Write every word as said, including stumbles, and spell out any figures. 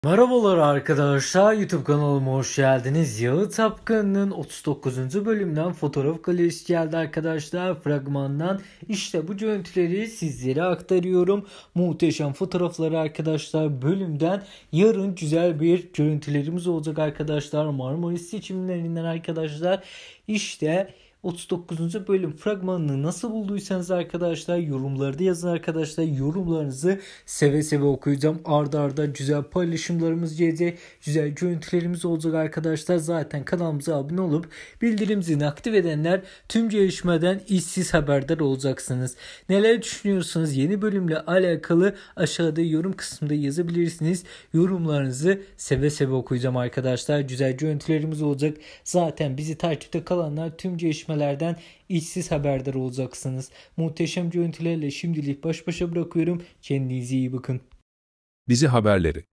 Merhabalar arkadaşlar, YouTube kanalıma hoş geldiniz. Yağı Tapkanı'nın otuz dokuzuncu bölümden fotoğraf galerisi geldi arkadaşlar. Fragmandan işte bu görüntüleri sizlere aktarıyorum. Muhteşem fotoğrafları arkadaşlar. Bölümden yarın güzel bir görüntülerimiz olacak arkadaşlar. Marmaris seçimlerinden arkadaşlar. İşte otuz dokuzuncu bölüm fragmanını nasıl bulduysanız arkadaşlar yorumlarda yazın arkadaşlar. Yorumlarınızı seve seve okuyacağım. Arda arda güzel paylaşımlarımız gelecek. Güzel görüntülerimiz olacak arkadaşlar. Zaten kanalımıza abone olup bildirim zilini aktif edenler tüm gelişmeden işsiz haberdar olacaksınız. Neler düşünüyorsunuz yeni bölümle alakalı aşağıda yorum kısmında yazabilirsiniz. Yorumlarınızı seve seve okuyacağım arkadaşlar. Güzel görüntülerimiz olacak. Zaten bizi takipte kalanlar tüm gelişmelerden işsiz haberdar olacaksınız. Muhteşem görüntülerle şimdilik baş başa bırakıyorum. Kendinize iyi bakın. Dizi haberleri